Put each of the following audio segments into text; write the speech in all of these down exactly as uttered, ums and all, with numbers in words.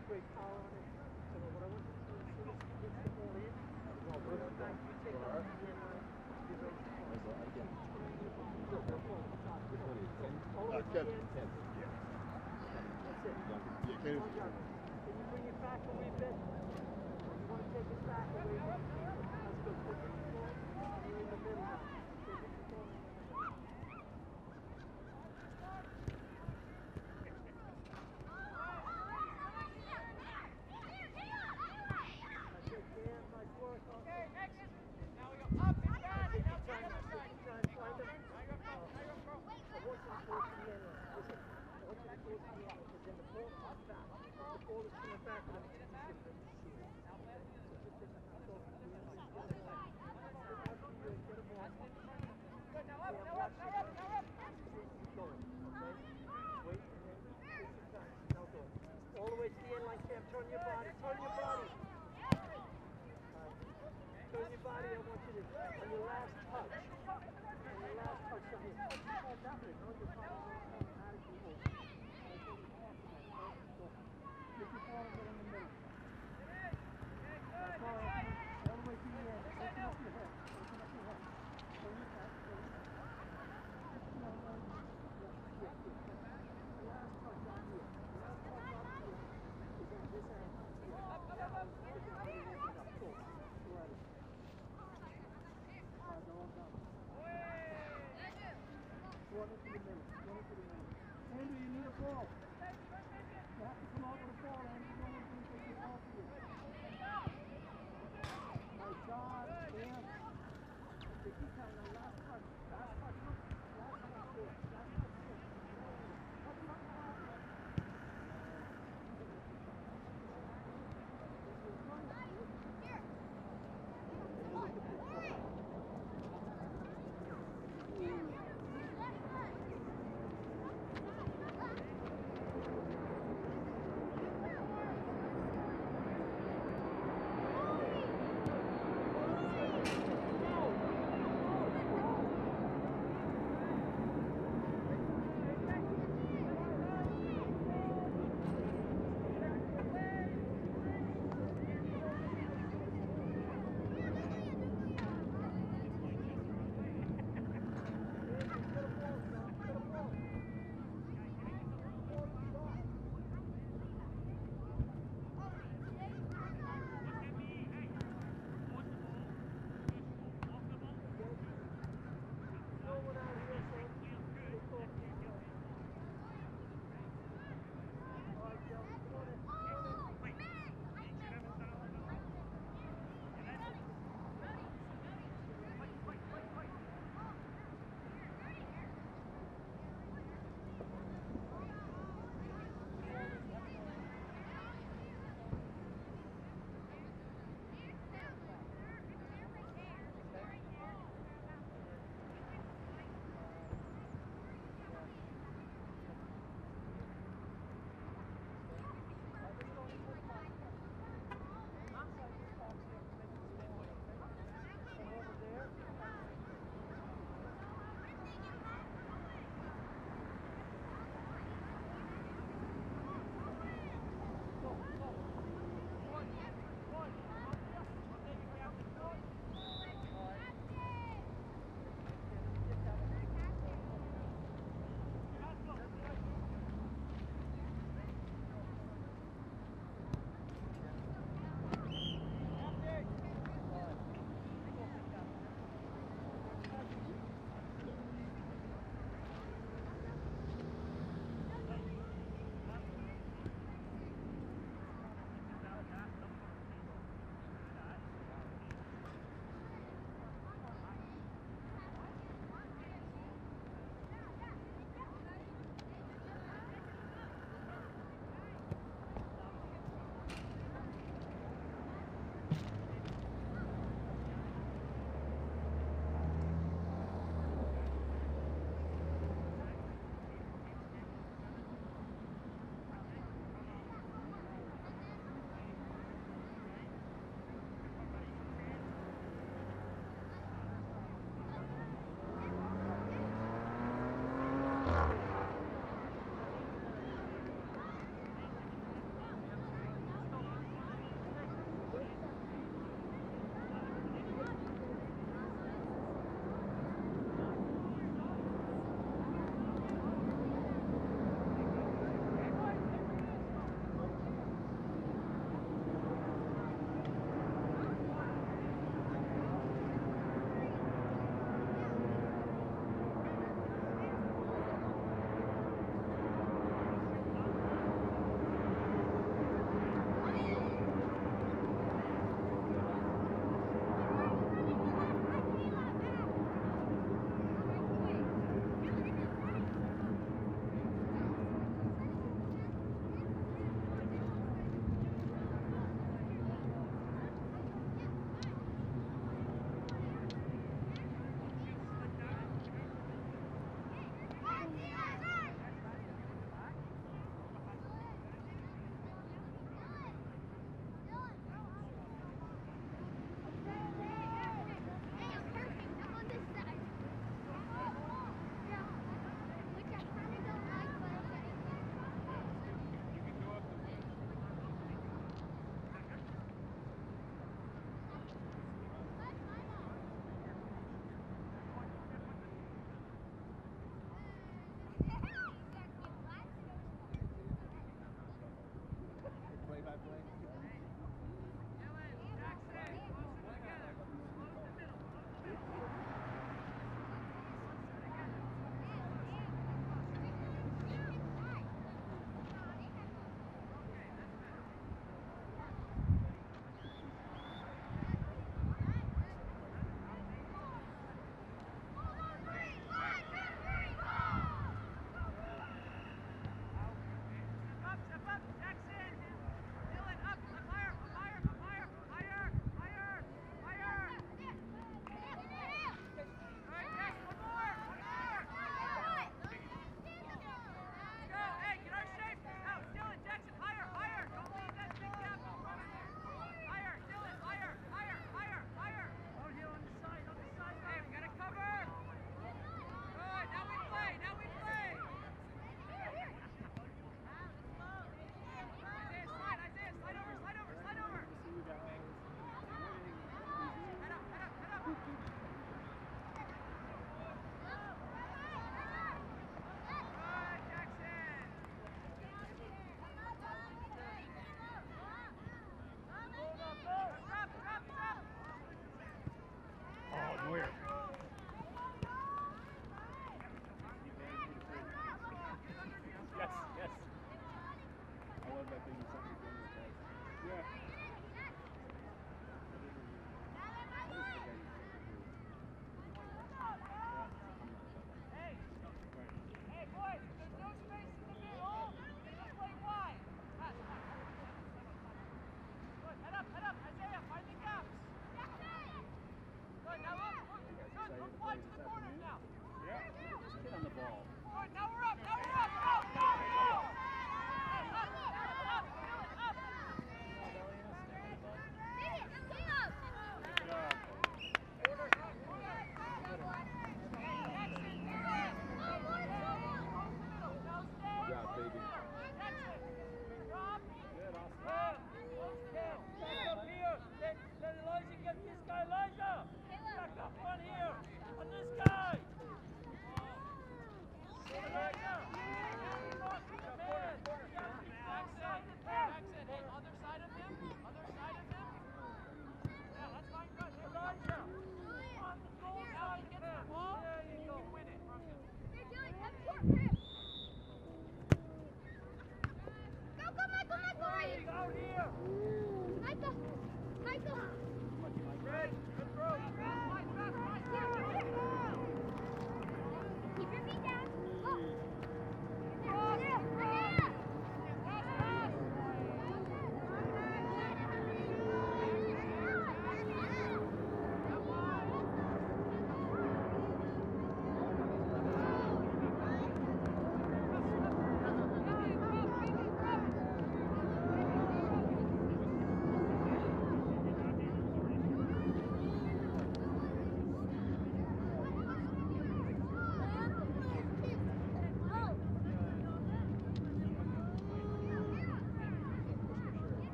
great power on it. So what I want you to do, as soon as he gets the ball in, well, bring it back, you take off the end line, you raise the ball. Good, that's all. Top, you know, all the way to the end. That's it. Yeah, Kenny. Well done. Can you bring it back a wee bit? You want to take it back a wee bit? That's good. Put it in the ball. You're in the middle now. Take it to the ball in the middle. Nice work. Okay, next. Now we go up and down. Take your time now. Take your time. Find them. Uh, I want you to go to the end line. Listen, I want you to go to the end line because then the ball comes back. If the ball is coming back, then it's easier for them to see it. So just take the hands off the end line. Get the ball. Get out to you. Get a ball. Good. Now up. Now up. Now up. Now up. Keep going. Okay? Wait and then take your time. Now go. All the way to the end line, Cam. Turn your body. Turn your body. Turn your body, I want you to, on your last touch, on your last touch, so here, touch your ball that way, no, your body will automatically open. That's what we're talking about, so, get your ball and get in the middle. That's all, all the way to the end, open up your head, open up your head. Turn your back, turn your back. No, no, no, yeah, yeah, yeah. The last touch down here, the last touch up here is on this angle. Up, up, up, up. Go, go ahead. I don't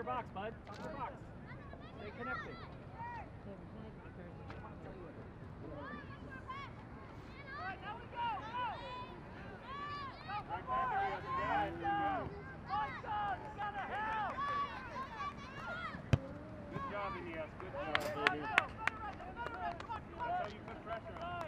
your box, bud. Top of your box. Stay connected. Good job, Elias. Good job, baby. That's how you put pressure on.